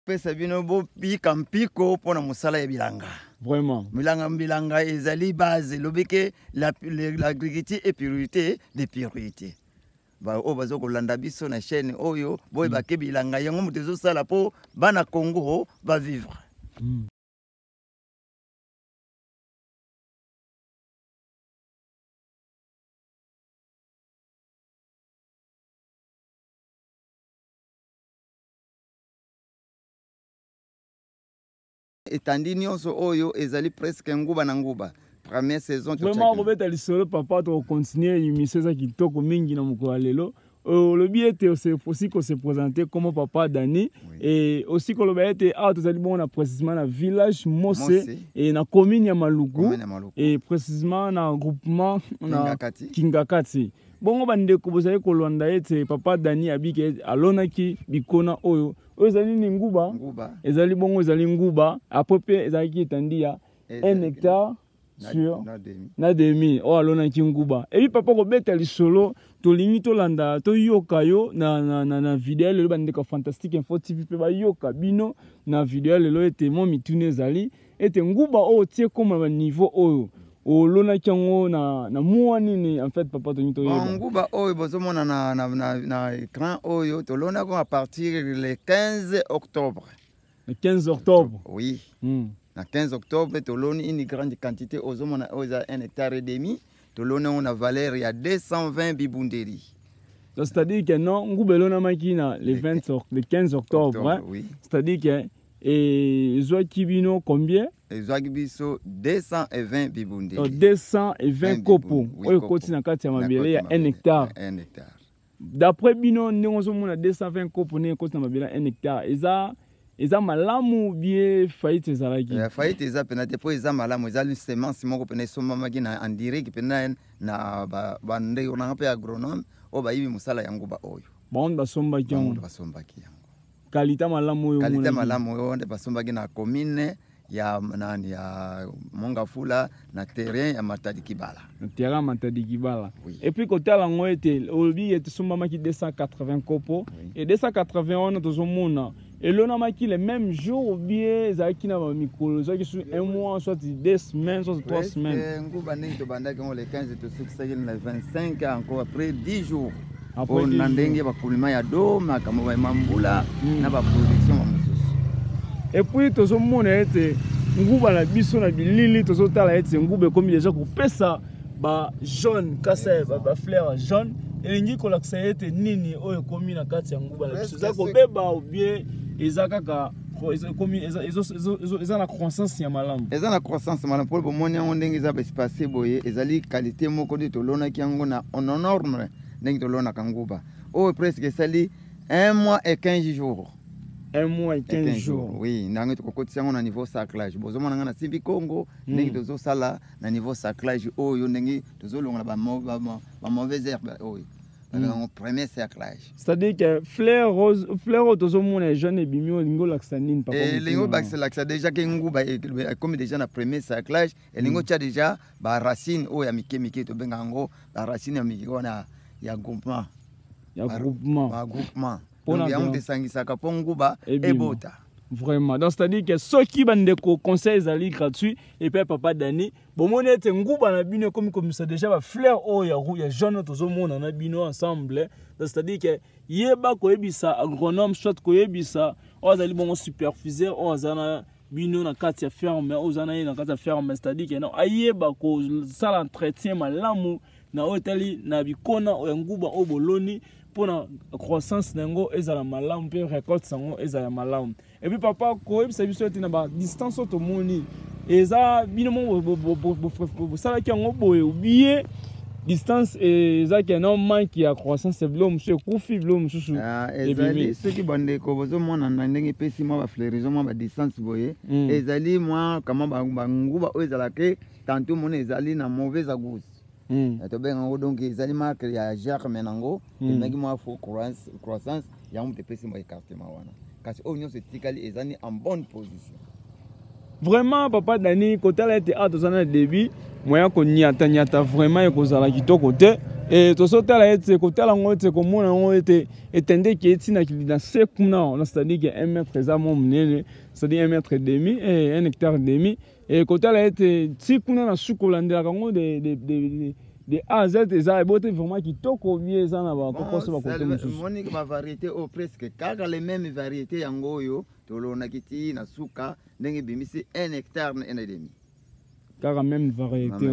pesa bino bo pika mpiko pona musala ya bilanga. Vraiment. Bilanga ezali base lobike l'agriculture et priorité des priorités. Ba o bazo ko landa biso na chaîne oyo boy ba ke bilanga yango mutezo sala po bana Congo ba vivre. Etandi nyonso oyo ezali presque nguba na nguba. Première saison tu vraiment robeta lisolo papa to continuer émission za kitoko mingi na mukolo lelo. Le biais était aussi qu'on se présentait comme papa Dani et aussi que le biais était tous les bons précisément dans village Mossé et dans commune ya Maluku et précisément dans groupement na Kingakati. Bon bande ko bozali ko londa ete papa Dani abike alonaki bikona oyo ezali nguba ezali bongo ezali nguba apropre ezali ki etandia 1 hectare sur na demi o alona kinguba et puis papa ko beta lisolo to lingi to landa to yoka yo na vidéo le bande ko fantastique info TV pe ba yoka bino na vidéo le ete mo mitune ezali ete nguba o tie comme niveau oyo o lona kango na muwa nini en fait papa to nyito yoba nguba oyo bozomona na écran oyo to lona ko à partir le 15 octobre. Le 15 octobre. Oui. Le 15 octobre, Tolone une grande quantité aux hommes, on a 1 hectare et demi. Tolone on a valeur il y a 220 bibunderi. C'est-à-dire que non, Ngoubelona Makina le 15 octobre, hein? Oui. C'est-à-dire que et Zoakibino combien? Zoakibiso 220 bibunderi. 220 copeaux. Oui, continue à 4 mabélé à 1 hectare. 1 hectare. D'après Bino, nous avons 220 copeaux, nous avons 1 hectare. Et ça eza malamu bien faillite ezalaki faillite eza penate po eza malamu eza une semence moko pena soma maki na en direct pena na bande on pe agronome o ba yibi musala yango ba oyo bon basombaki yango qualité malamu oyo qualité malamu oyo nde basombaki na commune ya nani ya Mongafula na terrain ya Matadi Kibala na terrain Matadi Kibala et puis côté la ngoete obi ete sombamaki 280 copeaux et 280 on tozomona et l'on a marqué le même jour ou bien Zaki na mikolo Zaki sur un mois soit 2 semaines soit 3 semaines nguba ni to bandaki le 15 to 6 le 25 encore après 10 jours après ndenge ba kulima ya do makamo ba mambula na ba production mosusu et puis tozomona ete nguba na biso na bilili tozotala ete nguba comme déjà ko pesa ba jaune kasa ba fleur jaune elingi ko laksa ete nini oyo komi na kati ya nguba na biso za ko beba ou bien ezakaka eza na croissance ya malamu eza na croissance malamu pour bo monia ndenge eza ba espace boye ezali qualité moko de tolona kiango na norme ndenge tolona kanguba o presque sali 1 mois et 15 jours 1 mois et 15 jours oui nango to kokotisa ngo na niveau saclage bozomona nga na Simbi Congo ndenge tozo sala na niveau saclage oyo ndenge tozolonga ba mauvaise herbe oyo dans premier cerclage. C'est-à-dire que fleur rose, fleur tozomona jeune et bimio lingo laxanine papa. Et lingo laxa déjà que nguba comme déjà na premier cerclage et lingo tia déjà ba racine o ya mike to bengango ba racine ya mike wana ya groupement. Ya groupement. Ba groupement. Pour ya on desangisa ka ponguba e bota. Vraiment. Donc c'est-à-dire que ceux qui bande ko conseil zali gratuit et puis papa Dani, bon monete nguba na bino comme ça déjà ba fleur o ya jaune tozomona na bino ensemble. Donc c'est-à-dire que yeba ko yebisa agronome soit ko yebisa o zali bon superviseur o zana bino na kati ya ferme o zana na kati ya ferme c'est-à-dire que non ayeba ko sala entretien malamu na hôteli na bikona o nguba o boloni pour la croissance n'engo ezala malamu pe récolte sango ezala malamu et puis papa ko yebisa biso ete na ba distance to moni eza bino mo bo sala ki ngo boye oublier distance eza ki non manque ya croissance blo monsieur kufi blo monsieur ezali ce qui bande ko bozo mona na ndenge pesi mo ba fleurison mo ba distance boye ezali moi kama ba nguba o ezala ke tantôt mona ezali na mauvaise goût to benga donc ezali marque ya germe nango emengi mo fo croissance ya mo te pesi mo écartement wana kasi o nyonso tikali ezani en bonne position. Vraiment papa Dani kotala ete atozana débit moyen ko nyata vraiment ekozala kitoko te Et tout ça, là, c'est côté là, on était comme on était étendé qui est dans ce qu'on a, c'est-à-dire que 1 mètre c'est-à-dire 1 mètre et demi et 1 hectare et demi. Et côté là, était si qu'on a sous Colande là, quand des A à Z, des A et beauté vraiment qui toque au mieux ça n'a pas. Pourquoi ça va côté monsieur? Monique ma variété au presque car les mêmes variétés yangoyo, tolona kiti na suka, n'engue bimisi 1 hectare et demi. Car même variété.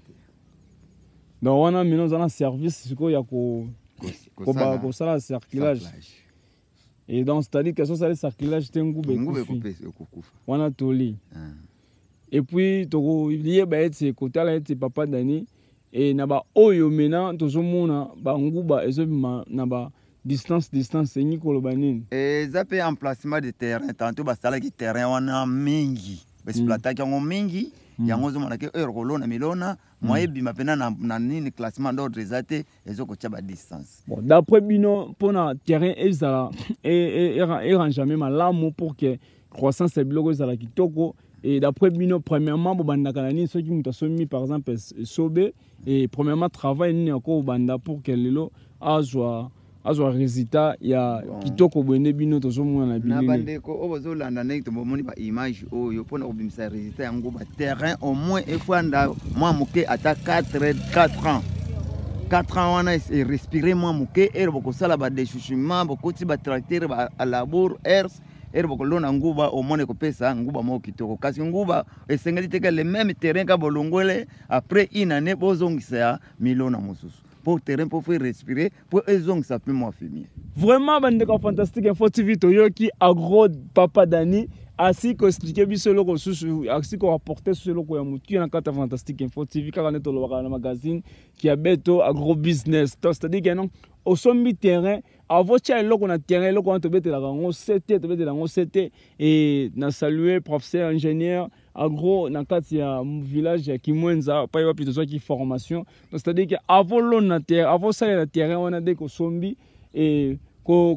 Donc on a maintenant un service ce qu'il y a pour ça circulage. Et donc c'est-à-dire que ça le circulage c'est un goût on a toli. Et puis to lié ba être côté là c'est papa Dani et na ba oyo maintenant to zomona ba nguba ezo na ba distance ni ko lobanini. Et ça peut emplacement de terrain tantôt ba sala ki terrain wana mingi. Exploiter qui ont mingi yango zomona ke euro na milona moi bima pena na nini classement d'ordre exacté ezoko tchaba distance. Bon d'après bino pour na terrain ezala et jamais malamu pour que croissance et bloco ezala kitoko et d'après bino premièrement bobanda kanani ceux qui muta somi par exemple sobe et premièrement travail ni encore banda pour que lelo azwa résultat ya kitoko bwende bino tozomona na bilili na bandeko obozolanda ndenge tomoni ba image oyo pona kobimisa résultat yango ba terrain au moins efanda moi moke ata 4 ans 4 ans wana et respirer moi moke et boko sala ba déchouchement boko ti ba tracteur ba labour airs et boko lona nguba au moins ko pesa nguba mo kitoko kasi nguba esengeli teke le même terrain ka bolongole après une année bozongisa milona mosusu pour terrain pour faire respirer pour ezong ça peut moi fumier vraiment bandeko fantastique info TV toyoki agro papa Dani asi ko expliquer biso loko susu asi ko rapporter sur loko ya mutu na kata fantastique info TV car on est au magazine qui a beto agro business c'est-à-dire que non au sombi terrain avant tia loko na terrain loko to betela ngo CT et na saluer professeur ingénieur agro na kati ya village ya Kimwenza pa yo plutôt qui formation c'est-à-dire que avant l'on na terre avant ça la terrain on a des ko sombi et ko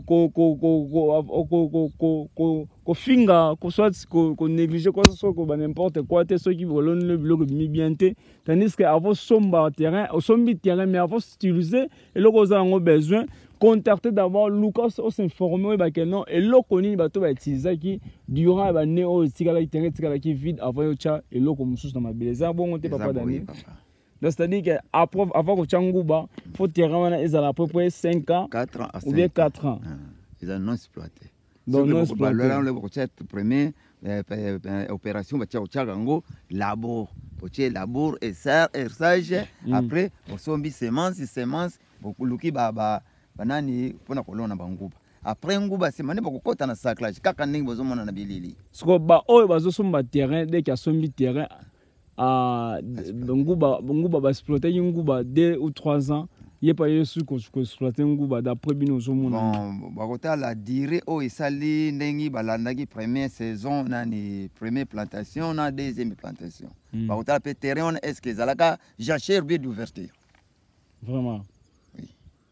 finga ko soit ko négliger quoi soit ko n'importe quoi te ceux qui volent le bloc bien te tandis que avant somba terrain au sombi terrain mais avant utiliser et là qu'on a besoin contacter d'abord Lucas au s'informer ba que non et là qu'on y bato ba utiliser qui durant ba né au tikala terrain qui vide avant yo cha et là comme sous dans ma beleza bon on te papa Dani. C'est-à-dire qu'avant que Tchangouba, il faut terrain ils ont à peu près 5 ans 4 ans ou bien 4 ans. Ils ont non exploité. Donc non exploité. Le première opération va tchagango labour, poché labour et sage après on sombi semence beaucoup luki baba banani pona kolona banguba. Après nguba semane bako kota na saclage kaka ndingi bozomona na bilili. Siko ba oyo bazosomba terrain dès qu'il y a sombi terrain nguba ba exploiter nguba 2 ou 3 ans il pas yesu ko exploiter nguba d'après bino zomona bon bakota la durée o isali ndengi balandaki première saison nani première plantation na deuxième plantation bakota pe terrain est-ce que zalaka jachère bien d'ouverture vraiment oui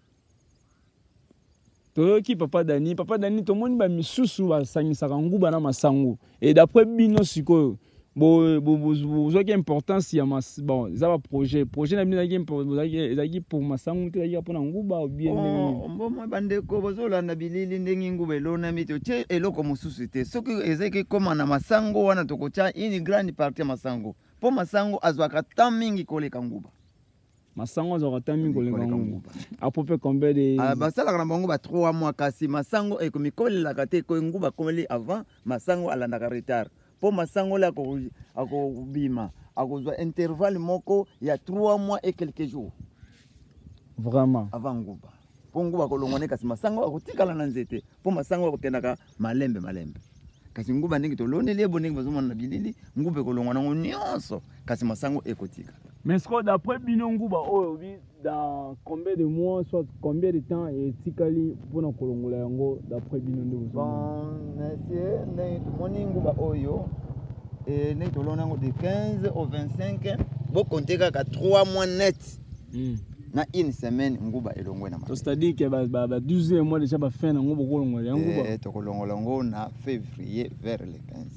to ki papa Dani to moni ba misusu ba sangisaka nguba na masango et d'après bino siko bon qui importance il y a bon ça va projet na bien qui pour masango te ya pona nguba ou bien bon moi bande ko bozola na bilili ndengi nguba elona mito che eloko mususu te soki ezeki koma na masango wana tokocha une grande partie masango po masango azwaka tant mingi koleka nguba masango azwaka tant mingi koleka nguba à peu près combien de basala na bango ba 3 mois kasi masango ekomikolela kate ko nguba komeli avant masango alandaka retard pour masango la ako bima akozwa intervalle moko il y a 3 mois et quelques jours vraiment avant nguba pour nguba kolongone kasi masango akotikala na nzete pour masango akokendaka malembe kasi nguba ndingi tolone lebo ndingi bazomona na bilili ngube kolongona ngo nyonso kasi masango ekotika. Mais d'après bino nguba oyo dans combien de mois soit combien de temps et tikali pour na kolongola yango d'après bino ndo bon monsieur ne moni nguba oyo et ne tolona ngo de 15 au 25 bo compter ka 3 mois net na une semaine nguba elongwe na to c'est-à-dire que ba 12 mois déjà ba fin na nguba ko longola nguba to kolongola ngo na février vers le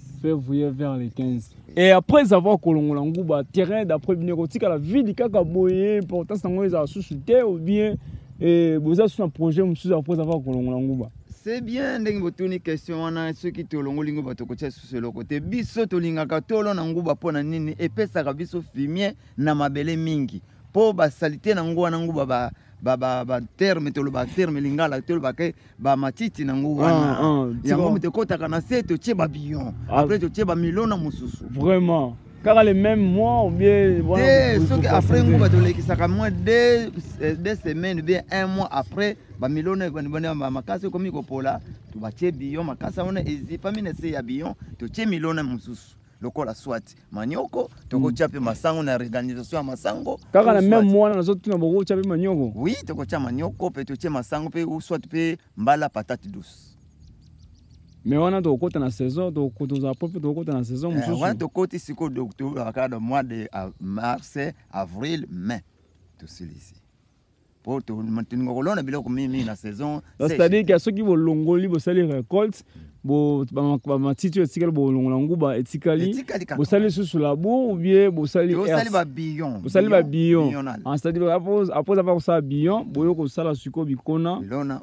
15 et après avoir kolongola nguba terrain d'après bino kotika la ville kaka boye importance nango eza sous-souté ou bien vous avez un projet après avoir kolongola nguba. C'est bien ndenge botuni question wana soki tolongoli nguba tokotia sous le côté biso tolingaka tolo na nguba pona nini epesaka biso fumier na mabele mingi po ba salité na nguba ba terme tolo ba terme lingala tolo ba ke ba matiti na nguba yango mutekota kana se to tie ba billon après to tie ba milona mususu vraiment car les mêmes mois ou bien après nguba tolekisaka moins 2 semaines bien 1 mois après ba milona ba makasi komi kopola to ba tie billon makasa ona ezipa mine se ya billon to tie milona mususu lokola swati manioko toko chape masango na organisation ya masango kaka na même mois na zotu na boko chape manioko oui toko cha manioko pe to tie masango pe ou soit pe mbala patate douce mais on a to kota na saison to kotoza propre to kota na saison mususu on to koti siko d'octobre à le mois de mars avril mai to ici pour to maintenir kolona biloko mimi na saison c'est-à-dire que ceux qui vont longoli bo sali récolte bo matiti etikali bo longola nguba etikali bo sali sous la boue ou bien bo sali ba billon c'est-à-dire après avoir ça billon boyo ko sala suko bikona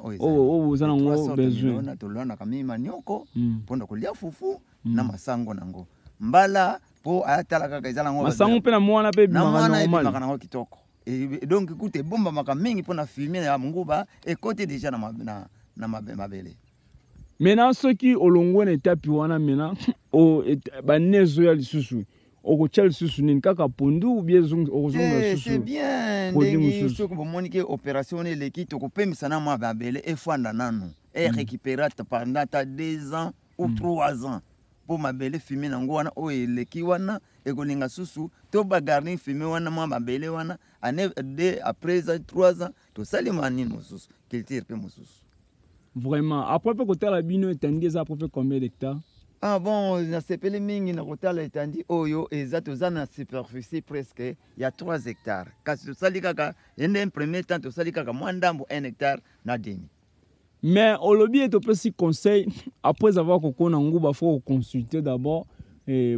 oh zana ngo besoin to lona kami manioko ponda kolia fufu na masango nango mbala po ayatala kaka ezala ngo masango pe na mwana pe normal na kitoko. Et donc écoute bomba maka mingi pona filmer ya nguba et côté déjà na mabele. Maintenant ceux qui olongwe na tapi wana mena o banezo ya lisusu o ko chel lisusu nin kaka pondu ou bien ozonga lisusu. C'est bien ndengi soko bomoni ke opération ne leki to ko pemisa na mabele e fanda nanu et récupérer pendant 2 ans ou 3 ans. Pour mabele filmer nango wana o eleki wana ekolinga susu to bagarni filmer wana mabele wana année 2 après 3 ans to salima nini mususu culture pe mususu vraiment après pe kotala bino etandi za après combien d'hectares bon na sepeli mingi na kotala etandi oyo eza toza na superficie presque ya 3 hectares kasi to salika ka ende premier temps to salika ka mwandambo 1 hectare na demi. Mais au lobby est aussi conseil après avoir qu'on a nguba faut consulter d'abord et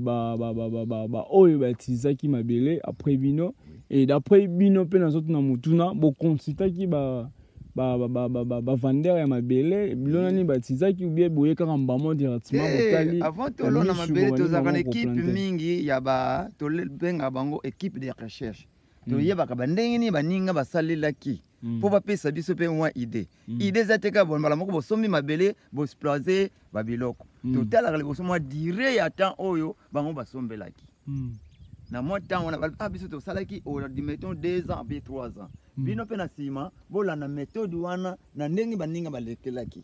utiliser qui m'a belé après bino et d'après bino pe na zotu na mutuna bo consulter qui vendeur ya mabele bilona ni utiliser qui ou bien boye kaka mbamo directement botali avant to lona mabele to za kana équipe mingi ya ba to benga bango équipe de recherche to yeba ka bandenge ni baninga basalela ki pour pas pesa biso pe moi idée za teka bon bala moko bosombi mabele bo exploser babiloko to tala le bosomo dire ya temps oyo bango basombelaki na mo temps on a biso to salaki o mettons 2 ans puis 3 ans bino pe na sima bola na méthode wana na ndenge baninga balekelaki.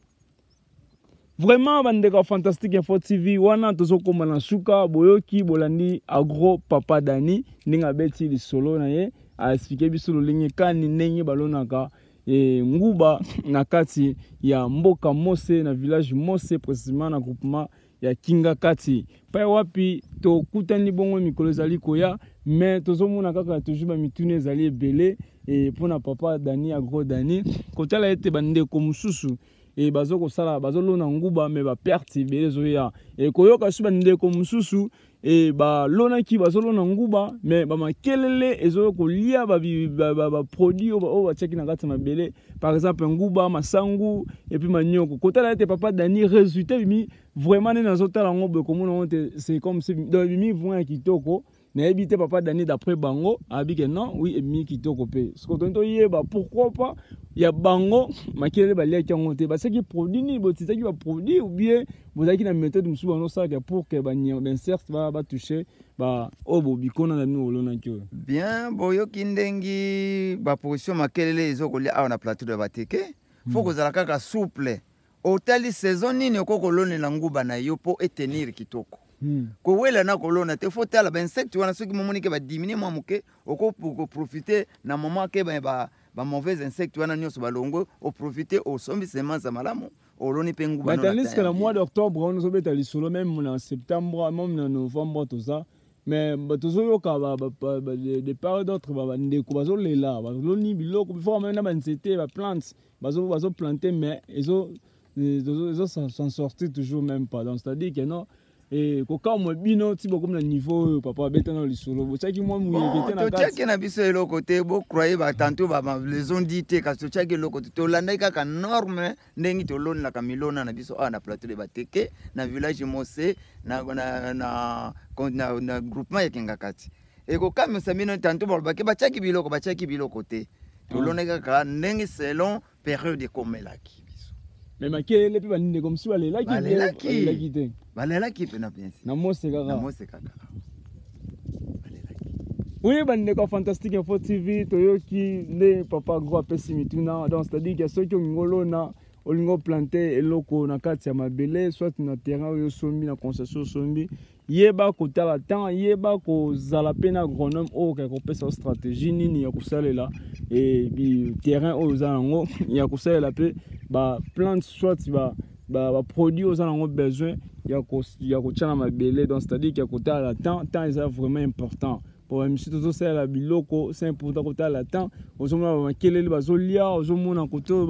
Vraiment bandeko fantastique info TV wana tozokoma na suka boyoki bolandi agro papa Dani ninga beti li solo na ye a expliquer biso lolingi kani ndenge balonaka nguba na kati ya mboka Mose na village Mose précisément na groupement ya Kinga kati pa wapi to kutani bongo mikolo ezali koya mais tozomona kaka toujours ba mitune ezali ebele et pona papa Dani agro Dani kotala ete bandeko mususu et bazoko sala bazolona nguba me ba perte belezo ya et koyoka suba ndeko mususu et ba lona ki bazolona nguba me ba makelele ezo ko lia ba produit o ba cheki na kati mabele par exemple nguba masangu et puis manioko kotala ete papa Dani résultat bimi vraiment na zotala ngobe komona c'est comme si dans bimi voin kitoko na ebité papa Dani d'après bango abike non oui emi kitoko pe ce qu'on to yeba pourquoi pas ya bango makelele ba lia kyango te ba ce qui produit ni botisa qui va produire ou bien bozaki na méthode musu bano ça pour que ba insert va toucher ba obo bikona na nous olona kyo bien boyo kindengi ba position makelele ezoko lia a na plateau de bateke faut que zala kaka souple otali saison nini okoko lone la nguba na yo po etenir kitoko ko wela na kolona te faut tala ba insecte wana soki momoni ke ba diminuer mo moke oko pour profiter na moment ke ba mauvais insectes wana nyoso balongo o profiter au sombi semence malamu oloni pengu bana. Tandis que le mois d'octobre on nous obeta li solo même en septembre même en novembre tout ça mais tozoyoka de part et d'autre bandeko bazolela bazoloni biloko before bamena banzete baplante bazoplanter mais s'en sortir toujours même pas. Donc c'est-à-dire que non, et koka mo bino ti bokom na niveau papa beta na lisolo bochaki mo muyekete na kati tochaki na biso elo côté bo croyer ba tantôt ba les ont dit te ka tochaki elo côté to landa kaka norme ndengi to lon la kamilona na biso na plateau de bateke na village mose na groupement ya kingakati e ko kamisa bino tantôt ba ke bachaki biloko te to lona kaka ndengi selon période de komelaki. Mais makelele pe baninde comme si balelaki te balelaki pe na bien sûr na mose kaka balelaki. Oui, bande ko Fantastique Info TV toyoki le papa gros apesi mituna. Donc c'est-à-dire que ceux qui ngolo na olingo planter eloko na kati ya mabele soit na terrain oyo sombi na concession sombi yeba kotala temps yeba ko zala pe na agronome o ka ko pesa stratégie nini ya kosalela et bi terrain oyo zango ya kosalela pe ba plante soit ba produit aux en besoin ya ko tchana mabele. Donc c'est-à-dire que kotala temps est vraiment important. Pour même si tout ça la biloko c'est important que tu as le temps aux hommes makelele bazolia aux hommes na koto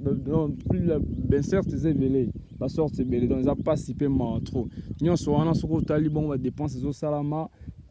plus la ben certes c'est belé ba sorte belé donc ça participer trop nyonso wana soko tali bon va dépenser zo salama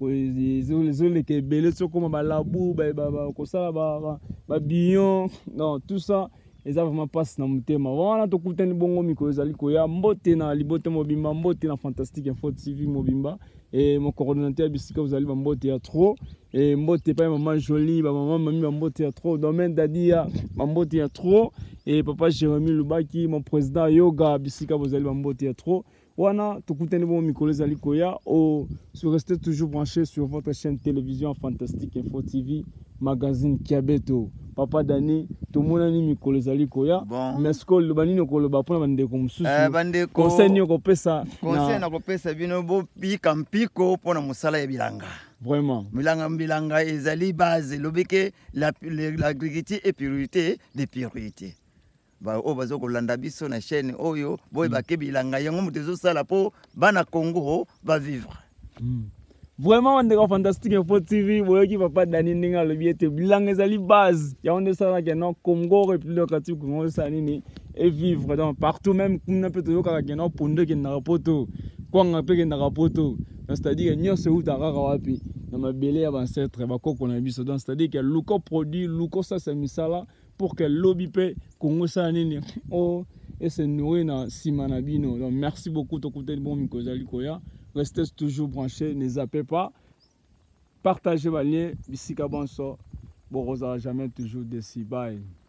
les autres que belé soko ba labu ba ko sala ba bion non tout ça et ça vraiment passe na mutema wana to kutani bongo miko ezali ko ya mbote na libote mobimba mbote na Fantastique Info TV mobimba. Et mon coordonnateur bisika vous allez mbote ya trop et mbote pas maman jolie maman mami mbote ya trop domaine dadia mbote ya trop et papa Jérémy Lubaki mon président yoga bisika vous allez mbote ya trop wana tokutani bon mikolo ezali koya o restez toujours branchés sur votre chaîne télévision Fantastique Info TV magazine Kiabeto papa Dani tomonani mikolo ezali koya mais ce que le banini ko le ba pona bandeko mususu bandeko conseil ko pesa na ko pesa bino bo pika mpiko pona musala ya bilanga vraiment bilanga ezali base lobike l'agriculture et priorité des priorités ba o bazo ko landa biso na chaîne oyo boy ba ke bilanga yango mutezo sala po bana Congo ba vivre. Vraiment on est Fantastique Info TV boyoki papa Dani ninga le biete bilanga ezali base ya on sala ke non Congo République Démocratique Congo ça nini et vivre donc partout même kuna pe to yoka ke non pondo ke na rapoto kwanga pe ke na rapoto c'est-à-dire nyonso utaka wapi na mabele ya ancêtre ba koko na biso donc c'est-à-dire que luko produit luko ça c'est misala pour que lobby pe Congo ça nini oh et se nourrir na simana bino. Donc merci beaucoup to koute bon miko zali koya. Restez toujours branchés, ne zappez pas. Partagez les liens. Bisika bonso. Bon, jamais toujours décis. Bye.